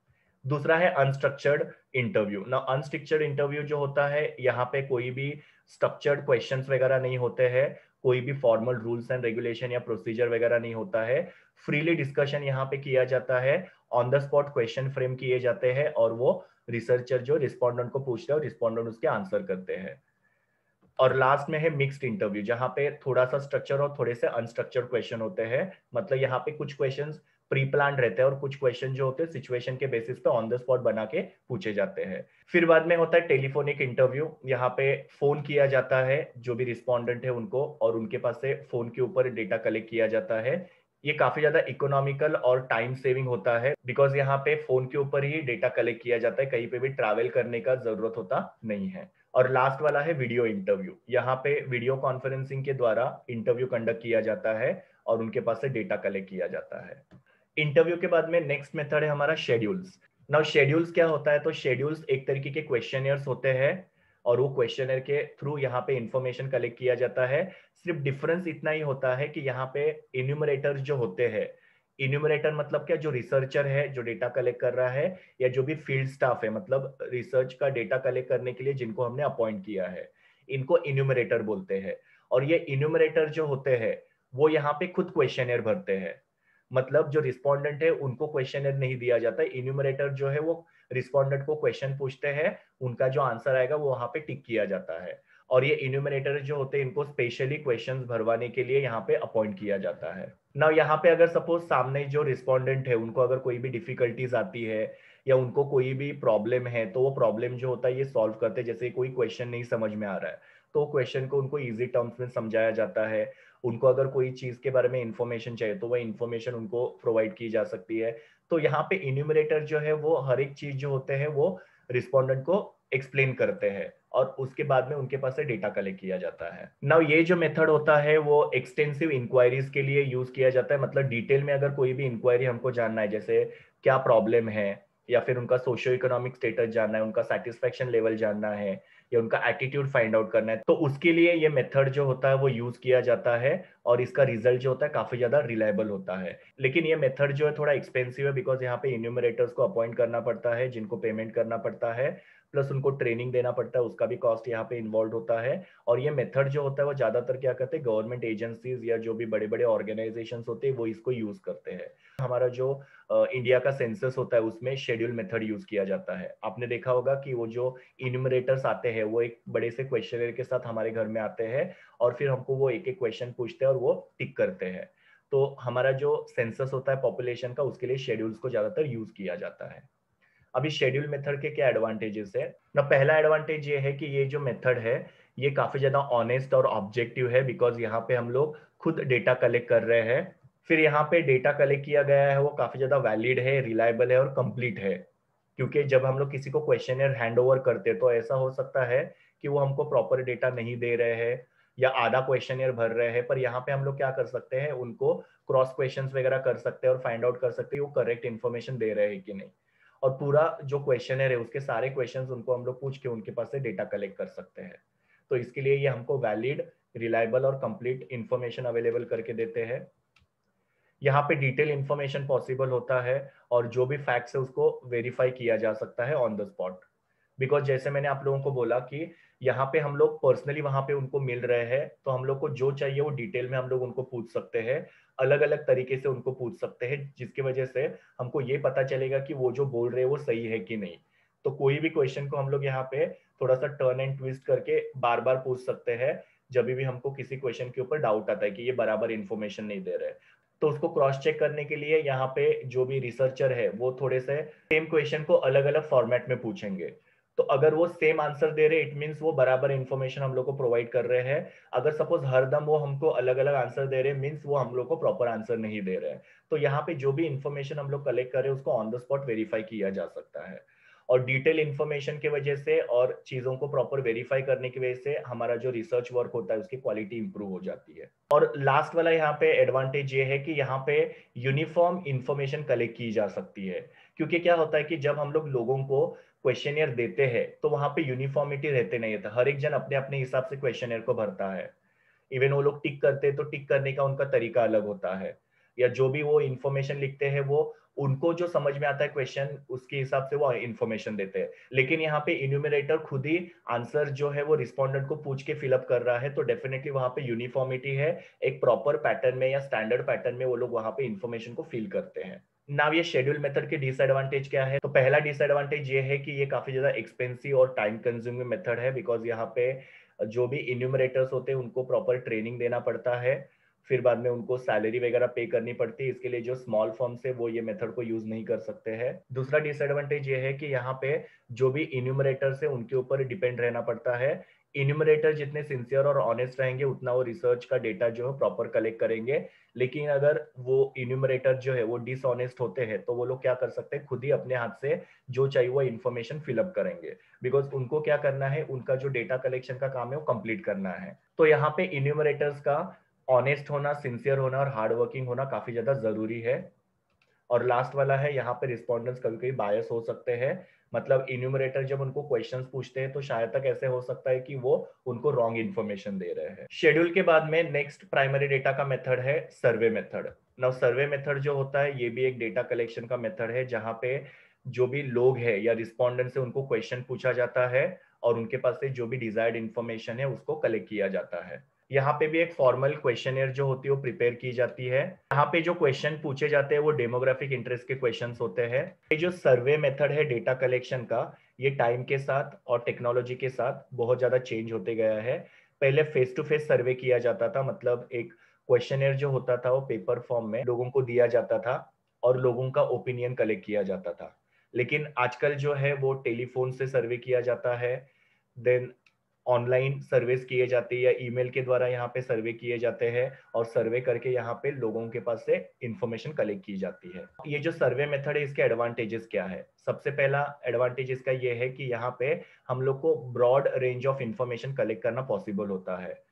[SPEAKER 1] दूसरा है अनस्ट्रक्चर्ड इंटरव्यू। ना अनस्ट्रक्चर्ड इंटरव्यू जो होता है यहाँ पे कोई भी स्ट्रक्चर्ड क्वेश्चंस वगैरह नहीं होते हैं, कोई भी फॉर्मल रूल्स एंड रेगुलेशन या प्रोसीजर वगैरह नहीं होता है, फ्रीली डिस्कशन यहाँ पे किया जाता है, on the spot question frame किए जाते हैं और वो रिसर्चर जो रिस्पोंडेंट को पूछते हैं और रिस्पोंडेंट उसके आंसर करते हैं। और लास्ट में है मिक्स्ड इंटरव्यू, जहां पे थोड़ा सा स्ट्रक्चर और थोड़े से अनस्ट्रक्चर्ड क्वेश्चन होते हैं, मतलब यहाँ पे कुछ क्वेश्चंस प्री प्लान रहते हैं और कुछ क्वेश्चन जो होते हैं सिचुएशन के बेसिस पे ऑन द स्पॉट बना के पूछे जाते हैं। फिर बाद में होता है टेलीफोनिक इंटरव्यू, यहाँ पे फोन किया जाता है जो भी रिस्पोंडेंट है उनको, और उनके पास से फोन के ऊपर डेटा कलेक्ट किया जाता है। ये काफी ज्यादा इकोनॉमिकल और टाइम सेविंग होता है, बिकॉज यहाँ पे फोन के ऊपर ही डेटा कलेक्ट किया जाता है, कहीं पे भी ट्रैवल करने का जरूरत होता नहीं है। और लास्ट वाला है वीडियो इंटरव्यू, यहाँ पे वीडियो कॉन्फ्रेंसिंग के द्वारा इंटरव्यू कंडक्ट किया जाता है और उनके पास से डेटा कलेक्ट किया जाता है। इंटरव्यू के बाद में नेक्स्ट मेथड है हमारा शेड्यूल्स। नाउ शेड्यूल्स क्या होता है, तो शेड्यूल्स एक तरीके के क्वेश्चनियर्स होते हैं और वो क्वेश्चनर के थ्रू यहाँ पे इंफॉर्मेशन कलेक्ट किया जाता है। सिर्फ डिफरेंस इतना ही होता है कि यहाँ पे इन्यूमरेटर जो होते हैं, इन्यूमरेटर मतलब क्या, जो रिसर्चर है जो डेटा कलेक्ट कर रहा है, या जो भी फील्ड स्टाफ है मतलब रिसर्च का डेटा कलेक्ट करने के लिए जिनको हमने अपॉइंट किया है, इनको इन्यूमरेटर बोलते हैं। और ये इन्यूमरेटर जो होते हैं वो यहाँ पे खुद क्वेश्चनर भरते हैं, मतलब जो रिस्पोंडेंट है उनको क्वेश्चनर नहीं दिया जाता है, इन्यूमरेटर जो है वो रिस्पोंडेंट को क्वेश्चन पूछते हैं, उनका जो आंसर आएगा वो वहां पे टिक किया जाता है। और ये इन्यूमरेटर जो होते हैं इनको स्पेशली क्वेश्चंस भरवाने के लिए यहाँ पे अपॉइंट किया जाता है। ना यहाँ पे अगर सपोज सामने जो रिस्पोंडेंट है उनको अगर कोई भी डिफिकल्टीज आती है या उनको कोई भी प्रॉब्लम है, तो वो प्रॉब्लम जो होता है ये सॉल्व करते हैं। जैसे कोई क्वेश्चन नहीं समझ में आ रहा है तो क्वेश्चन को उनको इजी टर्म्स में समझाया जाता है, उनको अगर कोई चीज के बारे में इंफॉर्मेशन चाहिए तो वह इंफॉर्मेशन उनको प्रोवाइड की जा सकती है। तो यहाँ पे इन्यूमरेटर जो है वो हर एक चीज जो होते हैं वो रिस्पोंडेंट को एक्सप्लेन करते हैं और उसके बाद में उनके पास से डेटा कलेक्ट किया जाता है। नाउ ये जो मेथड होता है वो एक्सटेंसिव इंक्वायरीज के लिए यूज किया जाता है, मतलब डिटेल में अगर कोई भी इंक्वायरी हमको जानना है, जैसे क्या प्रॉब्लम है या फिर उनका सोशियो इकोनॉमिक स्टेटस जानना है, उनका सेटिस्फेक्शन लेवल जानना है, या उनका एटीट्यूड फाइंड आउट करना है, तो उसके लिए ये मेथड जो होता है वो यूज किया जाता है और इसका रिजल्ट जो होता है काफी ज्यादा रिलायबल होता है। लेकिन ये मेथड जो है थोड़ा एक्सपेंसिव है, बिकॉज यहाँ पे इन्यूमरेटर्स को अपॉइंट करना पड़ता है, जिनको पेमेंट करना पड़ता है, प्लस उनको ट्रेनिंग देना पड़ता है, उसका भी कॉस्ट यहाँ पे इन्वॉल्व होता है। और ये मेथड जो होता है वो ज्यादातर क्या करते हैं, गवर्नमेंट एजेंसीज या जो भी बड़े बड़े ऑर्गेनाइजेशन होते हैं वो इसको यूज करते हैं। हमारा जो इंडिया का सेंसस होता है उसमें शेड्यूल मेथड यूज किया जाता है। आपने देखा होगा कि वो जो इन्यूमरेटर्स आते हैं वो एक बड़े से क्वेश्चनर के साथ हमारे घर में आते हैं और फिर हमको वो एक एक क्वेश्चन पूछते हैं और वो टिक करते हैं। तो हमारा जो सेंसस होता है पॉपुलेशन का, उसके लिए शेड्यूल्स को ज्यादातर यूज किया जाता है। अभी शेड्यूल मेथड के क्या एडवांटेजेस है ना, पहला एडवांटेज ये है कि ये जो मेथड है ये काफी ज्यादा ऑनेस्ट और ऑब्जेक्टिव है, बिकॉज यहाँ पे हम लोग खुद डेटा कलेक्ट कर रहे हैं। फिर यहाँ पे डेटा कलेक्ट किया गया है वो काफी ज्यादा वैलिड है, रिलायबल है और कंप्लीट है। क्योंकि जब हम लोग किसी को क्वेश्चनर हैंड ओवर करते हैं तो ऐसा हो सकता है कि वो हमको प्रॉपर डेटा नहीं दे रहे हैं या आधा क्वेश्चनर भर रहे हैं, पर यहाँ पे हम लोग क्या कर सकते हैं, उनको क्रॉस क्वेश्चंस वगैरह कर सकते हैं और फाइंड आउट कर सकते हैं वो करेक्ट इन्फॉर्मेशन दे रहे हैं कि नहीं। और पूरा जो क्वेश्चनर है उसके सारे क्वेश्चंस उनको हम लोग पूछ के उनके पास से डेटा कलेक्ट कर सकते हैं। तो इसके लिए ये हमको वैलिड, रिलायबल और कंप्लीट इंफॉर्मेशन अवेलेबल करके देते हैं। यहाँ पे डिटेल इंफॉर्मेशन पॉसिबल होता है और जो भी फैक्ट्स है उसको वेरीफाई किया जा सकता है ऑन द स्पॉट। बिकॉज जैसे मैंने आप लोगों को बोला कि यहाँ पे हम लोग पर्सनली वहां पे उनको मिल रहे हैं, तो हम लोग को जो चाहिए वो डिटेल में हम लोग उनको पूछ सकते हैं, अलग अलग तरीके से उनको पूछ सकते हैं, जिसकी वजह से हमको ये पता चलेगा कि वो जो बोल रहे हैं वो सही है कि नहीं। तो कोई भी क्वेश्चन को हम लोग यहाँ पे थोड़ा सा टर्न एंड ट्विस्ट करके बार बार पूछ सकते हैं, जब भी हमको किसी क्वेश्चन के ऊपर डाउट आता है कि ये बराबर इंफॉर्मेशन नहीं दे रहे। तो उसको क्रॉस चेक करने के लिए यहाँ पे जो भी रिसर्चर है वो थोड़े से सेम क्वेश्चन को अलग अलग फॉर्मेट में पूछेंगे। तो अगर वो सेम आंसर दे रहे, इट मींस वो बराबर इंफॉर्मेशन हम लोग को प्रोवाइड कर रहे हैं। अगर सपोज हरदम वो हमको अलग अलग आंसर दे रहे, मींस वो हम लोग को प्रॉपर आंसर नहीं दे रहे हैं। तो यहाँ पे जो भी इंफॉर्मेशन हम लोग कलेक्ट कर रहे हैं उसको ऑन द स्पॉट वेरीफाई किया जा सकता है। और डिटेल इंफॉर्मेशन की वजह से और चीजों को प्रॉपर वेरीफाई करने की वजह से हमारा जो रिसर्च वर्क होता है उसकी क्वालिटी इंप्रूव हो जाती है। और लास्ट वाला यहाँ पे एडवांटेज ये है कि यहाँ पे यूनिफॉर्म इंफॉर्मेशन कलेक्ट की जा सकती है। क्योंकि क्या होता है कि जब हम लोग लोगों को क्वेश्चनियर देते हैं तो वहां पे यूनिफॉर्मिटी रहते नहीं था, हर एक जन अपने अपने हिसाब से क्वेश्चनियर को भरता है। इवन वो लोग टिक करते हैं तो टिक करने का उनका तरीका अलग होता है, या जो भी वो इंफॉर्मेशन लिखते हैं वो उनको जो समझ में आता है क्वेश्चन उसके हिसाब से वो इंफॉर्मेशन देते हैं। लेकिन यहाँ पे इन्यूमरेटर खुद ही आंसर जो है वो रिस्पोंडेंट को पूछ के फिलअप कर रहा है, तो डेफिनेटली वहां पे यूनिफॉर्मिटी है, एक प्रॉपर पैटर्न में या स्टैंडर्ड पैटर्न में वो लोग वहां पे इंफॉर्मेशन को फिल करते हैं। नाउ ये शेड्यूल मेथड के डिसएडवांटेज क्या है, तो पहला डिसएडवांटेज ये है कि ये काफी ज्यादा एक्सपेंसिव और टाइम कंज्यूमिंग मेथड है, बिकॉज यहाँ पे जो भी इन्यूमरेटर्स होते हैं उनको प्रॉपर ट्रेनिंग देना पड़ता है, फिर बाद में उनको सैलरी वगैरह पे करनी पड़ती है। इसके लिए जो स्मॉल फर्म्स है वो ये मेथड को यूज नहीं कर सकते हैं। दूसरा डिसएडवांटेज ये है कि यहाँ पे जो भी इन्यूमरेटर्स है उनके ऊपर डिपेंड रहना पड़ता है। इन्यूमरेटर जितने सिंसियर और ऑनेस्ट रहेंगे उतना वो रिसर्च का डेटा जो है प्रॉपर कलेक्ट करेंगे। लेकिन अगर वो इन्यूमरेटर जो है वो डिसऑनेस्ट होते हैं तो वो लोग क्या कर सकते हैं, खुद ही अपने हाथ से जो चाहिए वो इन्फॉर्मेशन फिलअप करेंगे, बिकॉज उनको क्या करना है, उनका जो डेटा कलेक्शन का काम है वो कंप्लीट करना है। तो यहाँ पे इन्यूमरेटर्स का ऑनेस्ट होना, सिंसियर होना और हार्ड वर्किंग होना काफी ज्यादा जरूरी है। और लास्ट वाला है, यहाँ पे रिस्पॉन्डेंट्स कभी कभी बायस हो सकते हैं, मतलब इन्यूमरेटर जब उनको क्वेश्चंस पूछते हैं तो शायद तक ऐसे हो सकता है कि वो उनको रॉन्ग इन्फॉर्मेशन दे रहे हैं। शेड्यूल के बाद में नेक्स्ट प्राइमरी डेटा का मेथड है survey method. Now survey method जो होता है ये भी एक डेटा कलेक्शन का मेथड है, जहाँ पे जो भी लोग है या रिस्पॉन्डेंट से उनको क्वेश्चन पूछा जाता है और उनके पास से जो भी डिजायर्ड इन्फॉर्मेशन है उसको कलेक्ट किया जाता है। यहाँ पे भी एक फॉर्मल क्वेश्चनर जो होती है वो प्रिपेयर की जाती है। यहाँ पे जो क्वेश्चन पूछे जाते हैं वो डेमोग्राफिक इंटरेस्ट के क्वेश्चंस होते हैं। ये जो सर्वे मेथड है डेटा कलेक्शन का, ये टाइम के साथ और टेक्नोलॉजी के साथ बहुत ज्यादा चेंज होते गया है। पहले फेस टू फेस सर्वे किया जाता था, मतलब एक क्वेश्चनर जो होता था वो पेपर फॉर्म में लोगों को दिया जाता था और लोगों का ओपिनियन कलेक्ट किया जाता था। लेकिन आजकल जो है वो टेलीफोन से सर्वे किया जाता है, देन ऑनलाइन सर्विस किए जाती है या ईमेल के द्वारा यहाँ पे सर्वे किए जाते हैं, और सर्वे करके यहाँ पे लोगों के पास से इंफॉर्मेशन कलेक्ट की जाती है। ये जो सर्वे मेथड है इसके एडवांटेजेस क्या है, सबसे पहला एडवांटेज इसका ये है कि यहाँ पे हम लोग को broad range of information collect करना पॉसिबल होता है।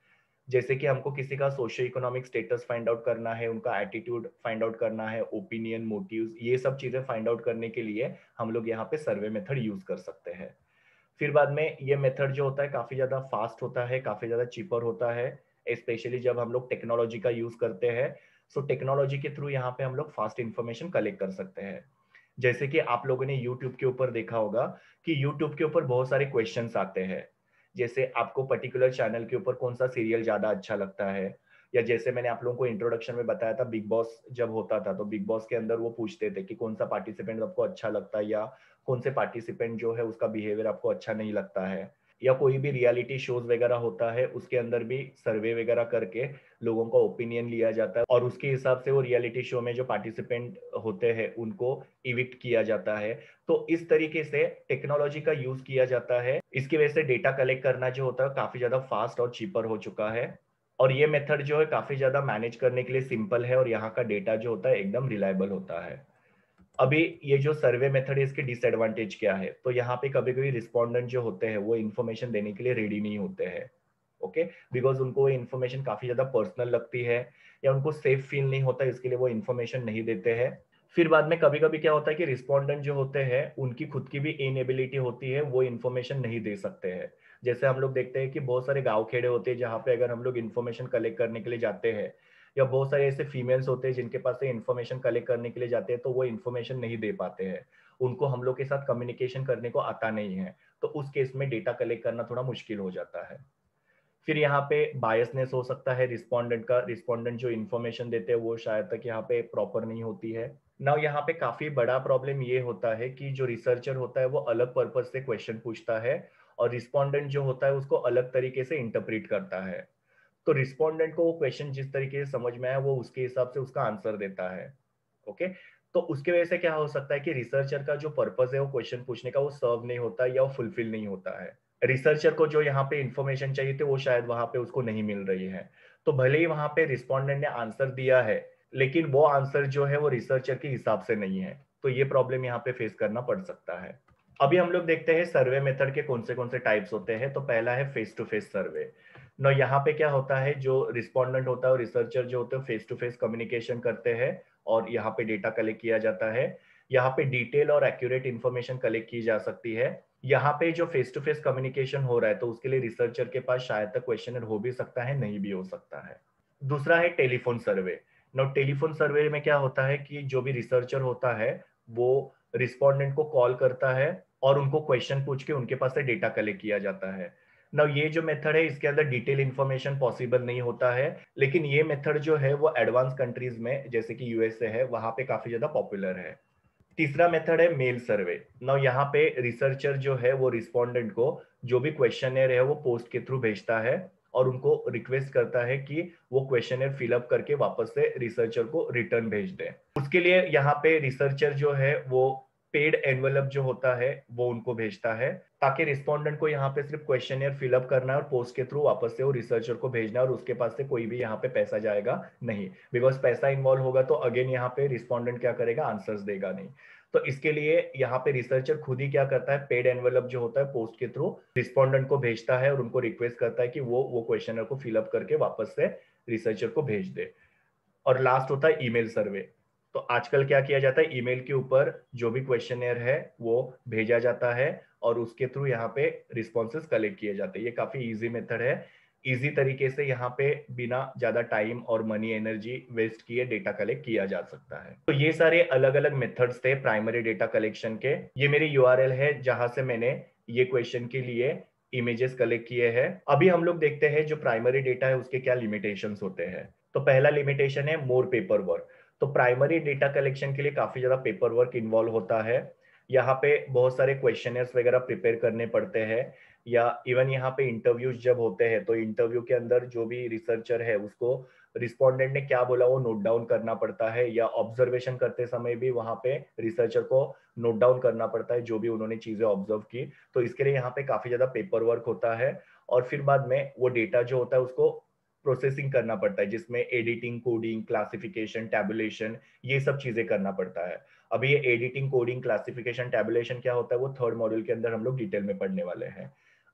[SPEAKER 1] जैसे कि हमको किसी का socio economic status find out करना है, उनका एटीट्यूड फाइंड आउट करना है, ओपिनियन, मोटिव्स, ये सब चीजें फाइंड आउट करने के लिए हम लोग यहाँ पे सर्वे मेथड यूज कर सकते हैं। फिर बाद में ये मेथड जो होता है काफी ज्यादा फास्ट होता है, काफी ज्यादा चीपर होता है, स्पेशली जब हम लोग टेक्नोलॉजी का यूज करते हैं। सो टेक्नोलॉजी के थ्रू यहाँ पे हम लोग फास्ट इंफॉर्मेशन कलेक्ट कर सकते हैं। जैसे कि आप लोगों ने यूट्यूब के ऊपर देखा होगा कि यूट्यूब के ऊपर बहुत सारे क्वेश्चंस आते हैं। जैसे आपको पर्टिकुलर चैनल के ऊपर कौन सा सीरियल ज्यादा अच्छा लगता है, या जैसे मैंने आप लोगों को इंट्रोडक्शन में बताया था, बिग बॉस जब होता था तो बिग बॉस के अंदर वो पूछते थे कि कौन सा पार्टिसिपेंट आपको अच्छा लगता है, या कौन से पार्टिसिपेंट जो है उसका बिहेवियर आपको अच्छा नहीं लगता है। या कोई भी रियलिटी शोज वगैरह होता है उसके अंदर भी सर्वे वगैरह करके लोगों का ओपिनियन लिया जाता है, और उसके हिसाब से वो रियलिटी शो में जो पार्टिसिपेंट होते हैं उनको इविक्ट किया जाता है। तो इस तरीके से टेक्नोलॉजी का यूज किया जाता है। इसकी वजह से डेटा कलेक्ट करना जो होता है काफी ज्यादा फास्ट और चीपर हो चुका है, और ये मेथड जो है काफी ज्यादा मैनेज करने के लिए सिंपल है, और यहाँ का डेटा जो होता है एकदम रिलायबल होता है। अभी ये जो सर्वे मेथड है इसके डिसएडवांटेज क्या है, तो यहाँ पे कभी कभी रिस्पोंडेंट जो होते हैं वो इन्फॉर्मेशन देने के लिए रेडी नहीं होते हैं। ओके, बिकॉज उनको वो इन्फॉर्मेशन काफी ज्यादा पर्सनल लगती है, या उनको सेफ फील नहीं होता, इसके लिए वो इन्फॉर्मेशन नहीं देते हैं। फिर बाद में कभी कभी क्या होता है कि रिस्पोंडेंट जो होते हैं उनकी खुद की भी इनएबिलिटी होती है, वो इन्फॉर्मेशन नहीं दे सकते हैं। जैसे हम लोग देखते हैं कि बहुत सारे गांव खेड़े होते हैं जहाँ पे अगर हम लोग इन्फॉर्मेशन कलेक्ट करने के लिए जाते हैं, या बहुत सारे ऐसे फीमेल्स होते हैं जिनके पास से इन्फॉर्मेशन कलेक्ट करने के लिए जाते हैं, तो वो इन्फॉर्मेशन नहीं दे पाते हैं, उनको हम लोग के साथ कम्युनिकेशन करने को आता नहीं है। तो उस केस में डेटा कलेक्ट करना थोड़ा मुश्किल हो जाता है। फिर यहाँ पे बायसनेस हो सकता है रिस्पोंडेंट का, रिस्पोंडेंट जो इन्फॉर्मेशन देते हैं वो शायद तक यहाँ पे प्रॉपर नहीं होती है ना। यहाँ पे काफी बड़ा प्रॉब्लम ये होता है कि जो रिसर्चर होता है वो अलग पर्पज से क्वेश्चन पूछता है, और रिस्पोंडेंट जो होता है उसको अलग तरीके से इंटरप्रेट करता है। तो रिस्पोंडेंट को वो क्वेश्चन जिस तरीके से समझ में आया वो उसके हिसाब से उसका आंसर देता है। ओके, तो उसके वजह से क्या हो सकता है कि रिसर्चर का जो पर्पज है वो क्वेश्चन पूछने का वो सर्व नहीं होता, या वो फुलफिल नहीं होता है। रिसर्चर को जो यहाँ पे इंफॉर्मेशन चाहिए थी वो शायद वहां पे उसको नहीं मिल रही है। तो भले ही वहां पे रिस्पोंडेंट ने आंसर दिया है, लेकिन वो आंसर जो है वो रिसर्चर के हिसाब से नहीं है। तो ये प्रॉब्लम यहाँ पे फेस करना पड़ सकता है। अभी हम लोग देखते हैं सर्वे मेथड के कौन से कौन से टाइप्स होते हैं। तो पहला है face to face survey. Now, यहाँ पे क्या होता है, जो रिस्पोंडेंट होता है और रिसर्चर जो होते हैं फेस टू फेस कम्युनिकेशन करते हैं, और यहाँ पे डेटा कलेक्ट किया जाता है। यहाँ पे डिटेल और एक्यूरेट इंफॉर्मेशन कलेक्ट की जा सकती है। यहाँ पे जो फेस टू फेस कम्युनिकेशन हो रहा है तो उसके लिए रिसर्चर के पास शायद तक क्वेश्चनर हो भी सकता है, नहीं भी हो सकता है। दूसरा है telephone survey. Now, telephone survey में क्या होता है कि जो भी रिसर्चर होता है वो रिस्पोंडेंट को कॉल करता है, और उनको क्वेश्चन पूछ के उनके पास से डेटा कलेक्ट किया जाता है। ना, ये जो मेथड है इसके अंदर डिटेल इंफॉर्मेशन पॉसिबल नहीं होता है, लेकिन ये मेथड जो है वो एडवांस कंट्रीज में जैसे कि यूएसए है वहां पे काफी ज्यादा पॉपुलर है। तीसरा मेथड है मेल सर्वे। नाउ यहाँ पे रिसर्चर जो है वो रिस्पोंडेंट को जो भी क्वेश्चनर है वो पोस्ट के थ्रू भेजता है, और उनको रिक्वेस्ट करता है कि वो क्वेश्चनर फिलअप करके वापस से रिसर्चर को रिटर्न भेज दें। उसके लिए यहाँ पे रिसर्चर जो है वो पेड एनवलप जो होता है वो उनको भेजता है, ताकि रिस्पोंडेंट को यहाँ पे सिर्फ क्वेश्चनर फिलअप करना है और पोस्ट के थ्रू वापस से वो रिसर्चर को भेजना है, और उसके पास से कोई भी यहाँ पे पैसा जाएगा नहीं। बिकॉज पैसा इन्वॉल्व होगा तो अगेन यहाँ पे रिस्पोंडेंट क्या करेगा, आंसर्स देगा नहीं। तो इसके लिए यहाँ पे रिसर्चर खुद ही क्या करता है, पेड एनवेलप जो होता है पोस्ट के थ्रू रिस्पोंडेंट को भेजता है, और उनको रिक्वेस्ट करता है कि वो वो क्वेश्चनर को फिलअप करके वापस से रिसर्चर को भेज दे। और लास्ट होता है ईमेल सर्वे। तो आजकल क्या किया जाता है, ईमेल के ऊपर जो भी क्वेश्चनर है वो भेजा जाता है, और उसके थ्रू यहाँ पे रिस्पॉन्सेस कलेक्ट किए जाते हैं। ये काफी इजी मेथड है, इजी तरीके से यहाँ पे बिना ज्यादा टाइम और मनी एनर्जी वेस्ट किए डेटा कलेक्ट किया जा सकता है। तो ये सारे अलग अलग मेथड्स थे प्राइमरी डेटा कलेक्शन के। ये मेरी यूआरएल है जहां से मैंने ये क्वेश्चन के लिए इमेजेस कलेक्ट किए हैं। अभी हम लोग देखते हैं जो प्राइमरी डेटा है उसके क्या लिमिटेशंस होते हैं। तो पहला लिमिटेशन है मोर पेपर वर्क। तो प्राइमरी डेटा कलेक्शन के लिए काफी ज्यादा पेपर वर्क इन्वॉल्व होता है। यहाँ पे बहुत सारे क्वेश्चनर्स वगैरह प्रिपेयर करने पड़ते हैं, या इवन यहाँ पे इंटरव्यूज जब होते हैं तो इंटरव्यू के अंदर जो भी रिसर्चर है उसको रिस्पोंडेंट ने क्या बोला वो नोट डाउन करना पड़ता है, या ऑब्जर्वेशन करते समय भी वहां पे रिसर्चर को नोट डाउन करना पड़ता है जो भी उन्होंने चीजें ऑब्जर्व की। तो इसके लिए यहाँ पे काफी ज्यादा पेपर वर्क होता है, और फिर बाद में वो डेटा जो होता है उसको प्रोसेसिंग करना पड़ता है, जिसमें एडिटिंग, कोडिंग, क्लासिफिकेशन, टैबुलेशन, ये सब चीजें करना पड़ता है। अभी ये एडिटिंग, कोडिंग, क्लासिफिकेशन, टैबुलेशन क्या होता है वो थर्ड मॉड्यूल के अंदर हम लोग डिटेल में पढ़ने वाले हैं।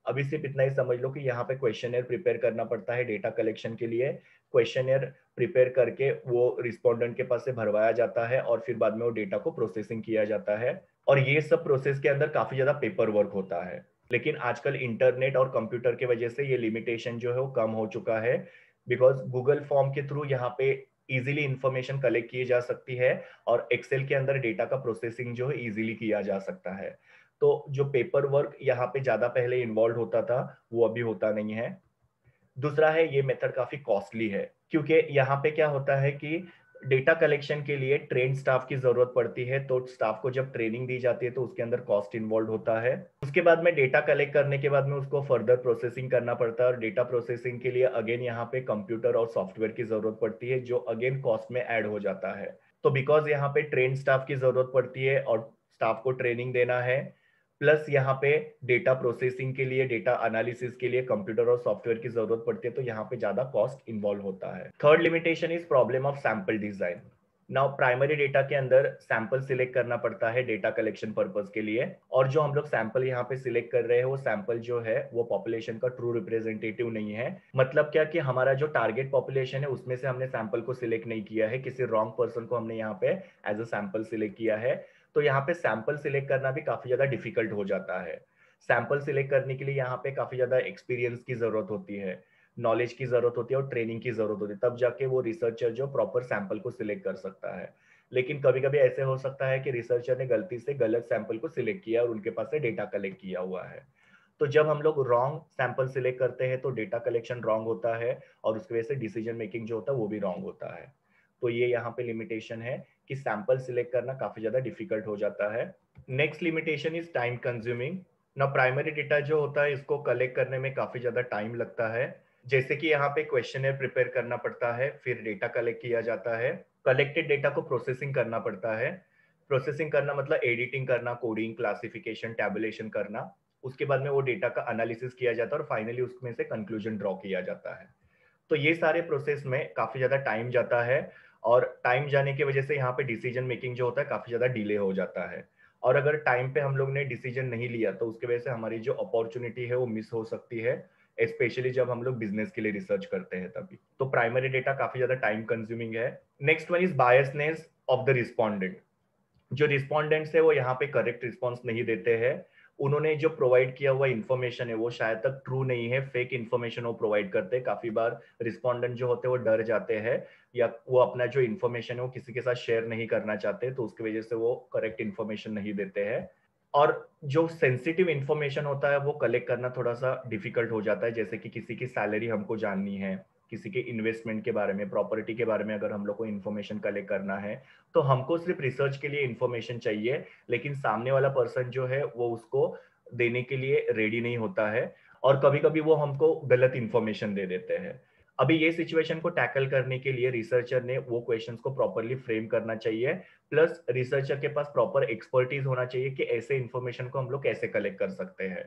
[SPEAKER 1] अभी सिर्फ इतना ही समझ लो कि यहाँ पे क्वेश्चनर प्रिपेयर करना पड़ता है डेटा कलेक्शन के लिए। क्वेश्चनर प्रिपेयर करके वो रिस्पोंडेंट के पास से भरवाया जाता है और फिर बाद में वो डेटा को प्रोसेसिंग किया जाता है। और ये सब प्रोसेस के अंदर काफी ज्यादा पेपर वर्क होता है। लेकिन आजकल इंटरनेट और कंप्यूटर की वजह से ये लिमिटेशन जो है वो कम हो चुका है, बिकॉज गूगल फॉर्म के थ्रू यहाँ पे इजीली इंफॉर्मेशन कलेक्ट की जा सकती है और एक्सेल के अंदर डेटा का प्रोसेसिंग जो है इजीली किया जा सकता है। तो जो पेपर वर्क यहाँ पे ज्यादा पहले इन्वॉल्व होता था वो अभी होता नहीं है। दूसरा है, ये मेथड काफी कॉस्टली है, क्योंकि यहाँ पे क्या होता है कि डेटा कलेक्शन के लिए ट्रेन स्टाफ की जरूरत पड़ती है, तो स्टाफ को जब ट्रेनिंग दी जाती है तो उसके अंदर कॉस्ट इन्वॉल्व होता है। उसके बाद में डेटा कलेक्ट करने के बाद में उसको फर्दर प्रोसेसिंग करना पड़ता है, और डेटा प्रोसेसिंग के लिए अगेन यहाँ पे कंप्यूटर और सॉफ्टवेयर की जरूरत पड़ती है, जो अगेन कॉस्ट में ऐड हो जाता है। तो बिकॉज यहाँ पे ट्रेन स्टाफ की जरूरत पड़ती है और स्टाफ को ट्रेनिंग देना है, प्लस यहाँ पे डेटा प्रोसेसिंग के लिए, डेटा एनालिसिस के लिए कंप्यूटर और सॉफ्टवेयर की जरूरत पड़ती है, तो यहाँ पे ज्यादा कॉस्ट इन्वॉल्व होता है। Third limitation is problem of sample design. Now primary data के अंदर सैंपल सिलेक्ट करना पड़ता है डेटा कलेक्शन पर्पस के लिए, और जो हम लोग सैंपल यहाँ पे सिलेक्ट कर रहे हैं वो सैंपल जो है वो पॉपुलेशन का ट्रू रिप्रेजेंटेटिव नहीं है। मतलब क्या कि हमारा जो टारगेट पॉपुलेशन है उसमें से हमने सैंपल को सिलेक्ट नहीं किया है, किसी रॉन्ग पर्सन को हमने यहाँ पे एज अ सैंपल सिलेक्ट किया है। तो यहाँ पे सैंपल सिलेक्ट करना भी काफी ज्यादा डिफिकल्ट हो जाता है। सैंपल सिलेक्ट करने के लिए यहाँ पे काफी ज्यादा एक्सपीरियंस की जरूरत होती है, नॉलेज की जरूरत होती है और ट्रेनिंग की जरूरत होती है, तब जाके वो रिसर्चर जो प्रॉपर सैंपल को सिलेक्ट कर सकता है। लेकिन कभी कभी ऐसे हो सकता है कि रिसर्चर ने गलती से गलत सैंपल को सिलेक्ट किया और उनके पास से डेटा कलेक्ट किया हुआ है। तो जब हम लोग रॉन्ग सैंपल सिलेक्ट करते हैं तो डेटा कलेक्शन रॉन्ग होता है और उसकी वजह से डिसीजन मेकिंग जो होता है वो भी रॉन्ग होता है। तो ये यहाँ पे लिमिटेशन है कि सैंपल सिलेक्ट करना काफी ज्यादा डिफिकल्ट हो जाता है। Next limitation is time consuming. ना प्राइमरी डेटा जो होता है इसको कलेक्ट करने में काफी ज्यादा टाइम लगता है। जैसे कि यहाँ पे क्वेश्चनर प्रिपेयर करना पड़ता है, फिर डेटा कलेक्ट किया जाता है, कलेक्टेड डेटा को प्रोसेसिंग करना पड़ता है। प्रोसेसिंग करना मतलब एडिटिंग करना, कोडिंग, क्लासिफिकेशन, टैबुलेशन करना। उसके बाद में वो डेटा का एनालिसिस किया जाता है और फाइनली उसमें से कंक्लूजन ड्रॉ किया जाता है। तो ये सारे प्रोसेस में काफी ज्यादा टाइम जाता है, और टाइम जाने की वजह से यहाँ पे डिसीजन मेकिंग जो होता है काफी ज्यादा डिले हो जाता है। और अगर टाइम पे हम लोग ने डिसीजन नहीं लिया तो उसके वजह से हमारी जो अपॉर्चुनिटी है वो मिस हो सकती है, स्पेशली जब हम लोग बिजनेस के लिए रिसर्च करते हैं तभी। तो प्राइमरी डेटा काफी ज्यादा टाइम कंज्यूमिंग है। Next one is biasness of the respondent. जो रिस्पोंडेंट्स है वो यहाँ पे करेक्ट रिस्पॉन्स नहीं देते हैं। उन्होंने जो प्रोवाइड किया हुआ इन्फॉर्मेशन है वो शायद तक ट्रू नहीं है, फेक इन्फॉर्मेशन वो प्रोवाइड करते हैं। काफी बार रिस्पोंडेंट जो होते हैं वो डर जाते हैं, या वो अपना जो इन्फॉर्मेशन है वो किसी के साथ शेयर नहीं करना चाहते, तो उसकी वजह से वो करेक्ट इन्फॉर्मेशन नहीं देते हैं। और जो सेंसिटिव इन्फॉर्मेशन होता है वो कलेक्ट करना थोड़ा सा डिफिकल्ट हो जाता है, जैसे कि किसी की सैलरी हमको जाननी है, किसी के इन्वेस्टमेंट के बारे में, प्रॉपर्टी के बारे में अगर हम लोग को इन्फॉर्मेशन कलेक्ट करना है, तो हमको सिर्फ रिसर्च के लिए इन्फॉर्मेशन चाहिए, लेकिन सामने वाला पर्सन जो है वो उसको देने के लिए रेडी नहीं होता है, और कभी कभी वो हमको गलत इन्फॉर्मेशन दे देते हैं। अभी ये सिचुएशन को टैकल करने के लिए रिसर्चर ने वो क्वेश्चंस को प्रॉपरली फ्रेम करना चाहिए, प्लस रिसर्चर के पास प्रॉपर एक्सपर्टीज होना चाहिए कि ऐसे इन्फॉर्मेशन को हम लोग कैसे कलेक्ट कर सकते हैं।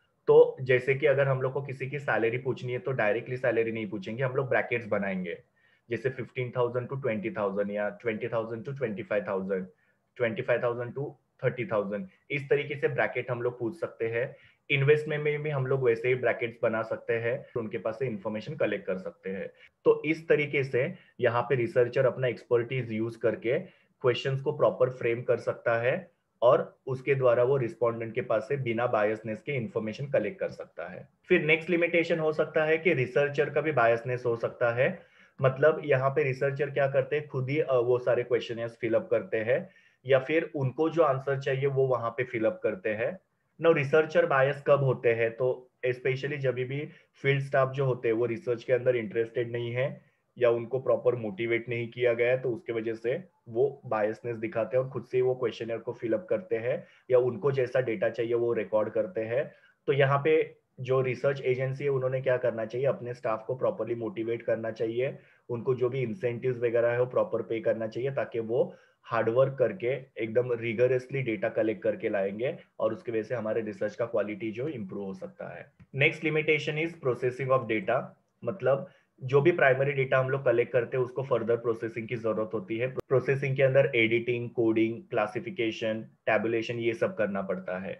[SPEAKER 1] तो जैसे कि अगर हम लोग को किसी की सैलरी पूछनी है तो डायरेक्टली सैलरी नहीं पूछेंगे, हम लोग ब्रैकेट्स बनाएंगे, जैसे fifteen thousand to twenty thousand या twenty thousand to twenty five thousand, twenty five thousand to thirty thousand, इस तरीके से ब्रैकेट हम लोग पूछ सकते हैं। इन्वेस्टमेंट में भी हम लोग वैसे ही ब्रैकेट्स बना सकते हैं, उनके पास से इंफॉर्मेशन कलेक्ट कर सकते हैं। तो इस तरीके से यहाँ पे रिसर्चर अपना एक्सपर्टीज यूज करके क्वेश्चंस को प्रॉपर फ्रेम कर सकता है, और उसके द्वारा वो रिस्पोंडेंट के पास से बिना बायसनेस के इंफॉर्मेशन कलेक्ट कर सकता है। फिर नेक्स्ट लिमिटेशन हो सकता है कि रिसर्चर का भी बायसनेस हो सकता है। मतलब यहाँ पे रिसर्चर क्या करते हैं, खुद ही वो सारे क्वेश्चनर्स फिलअप करते हैं, या फिर उनको जो आंसर चाहिए वो वहां पे फिलअप करते हैं। नो, रिसर्चर बायस कब होते हैं, तो स्पेशली जब भी फील्ड स्टाफ जो होते हैं वो रिसर्च के अंदर इंटरेस्टेड नहीं है, या उनको प्रॉपर मोटिवेट नहीं किया गया है, तो उसके वजह से वो बायसनेस दिखाते हैं और खुद से वो क्वेश्चनर को फिलअप करते हैं, या उनको जैसा डेटा चाहिए वो रिकॉर्ड करते हैं। तो यहाँ पे जो रिसर्च एजेंसी है उन्होंने क्या करना चाहिए, अपने स्टाफ को प्रॉपरली मोटिवेट करना चाहिए, उनको जो भी इंसेंटिव्स वगैरह है वो प्रॉपर पे करना चाहिए, ताकि वो हार्डवर्क करके एकदम रिगरसली डेटा कलेक्ट करके लाएंगे, और उसकी वजह से हमारे रिसर्च का क्वालिटी जो इंप्रूव हो सकता है। Next limitation is processing of data. मतलब जो भी प्राइमरी डेटा हम लोग कलेक्ट करते हैं उसको फर्दर प्रोसेसिंग की जरूरत होती है। प्रोसेसिंग के अंदर एडिटिंग, कोडिंग, क्लासिफिकेशन, टैबुलेशन, ये सब करना पड़ता है।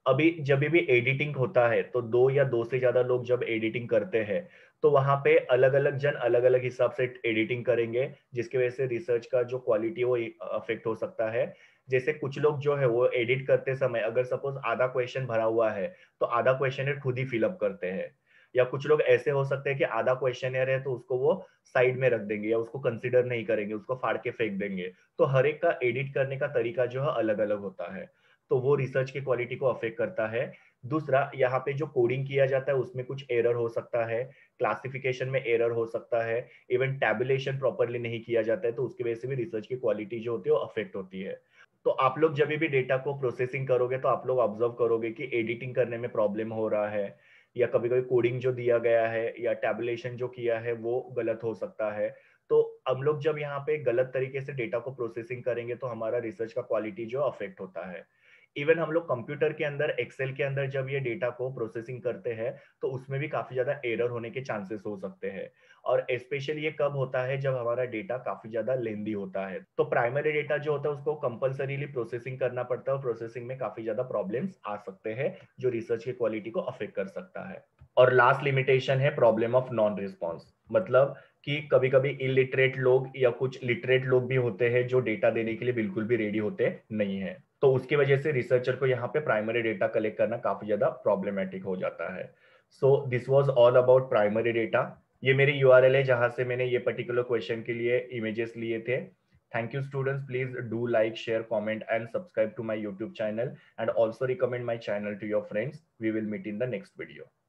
[SPEAKER 1] अभी जब भी एडिटिंग होता है तो दो या दो से ज्यादा लोग जब एडिटिंग करते हैं तो वहां पे अलग अलग जन अलग अलग हिसाब से एडिटिंग करेंगे, जिसकी वजह से रिसर्च का जो क्वालिटी वो अफेक्ट हो सकता है। जैसे कुछ लोग जो है वो एडिट करते समय अगर सपोज आधा क्वेश्चन भरा हुआ है तो आधा क्वेश्चन खुद ही फिलअप करते हैं, या कुछ लोग ऐसे हो सकते हैं कि आधा क्वेश्चन है तो उसको वो साइड में रख देंगे या उसको कंसिडर नहीं करेंगे, उसको फाड़ के फेंक देंगे। तो हर एक का एडिट करने का तरीका जो है अलग अलग होता है, तो वो रिसर्च की क्वालिटी को अफेक्ट करता है। दूसरा, यहाँ पे जो कोडिंग किया जाता है उसमें कुछ एरर हो सकता है, क्लासिफिकेशन में एरर हो सकता है, इवन टैबुलेशन प्रॉपरली नहीं किया जाता है, तो उसकी वजह से भी रिसर्च की क्वालिटी जो होती है वो अफेक्ट होती है। तो आप लोग जब भी डेटा को प्रोसेसिंग करोगे तो आप लोग ऑब्जर्व करोगे कि एडिटिंग करने में प्रॉब्लम हो रहा है, या कभी कभी कोडिंग जो दिया गया है या टैबुलेशन जो किया है वो गलत हो सकता है। तो हम लोग जब यहाँ पे गलत तरीके से डेटा को प्रोसेसिंग करेंगे तो हमारा रिसर्च का क्वालिटी जो अफेक्ट होता है। इवन हम लोग कंप्यूटर के अंदर, एक्सेल के अंदर जब ये डेटा को प्रोसेसिंग करते हैं तो उसमें भी काफी ज्यादा एरर होने के चांसेस हो सकते हैं। और स्पेशली ये कब होता है, जब हमारा डेटा काफी ज्यादा लेंदी होता है, तो प्राइमरी डेटा जो होता है उसको कंपलसरीली प्रोसेसिंग करना पड़ता है और प्रोसेसिंग में काफी ज्यादा प्रॉब्लम्स आ सकते हैं जो रिसर्च की क्वालिटी को अफेक्ट कर सकता है। और लास्ट लिमिटेशन है प्रॉब्लम ऑफ नॉन रिस्पॉन्स, मतलब कि कभी कभी इलिटरेट लोग या कुछ लिटरेट लोग भी होते हैं जो डेटा देने के लिए बिल्कुल भी रेडी होते नहीं है, तो उसकी वजह से रिसर्चर को यहाँ पे प्राइमरी डेटा कलेक्ट करना काफी ज्यादा प्रॉब्लमेटिक हो जाता है। So this was all about primary data. ये मेरी यूआरएल है जहां से मैंने ये पर्टिकुलर क्वेश्चन के लिए इमेजेस लिए थे। Thank you students, please do like, share, comment and subscribe to my YouTube channel, and also recommend my channel to your friends. We will meet in the next video.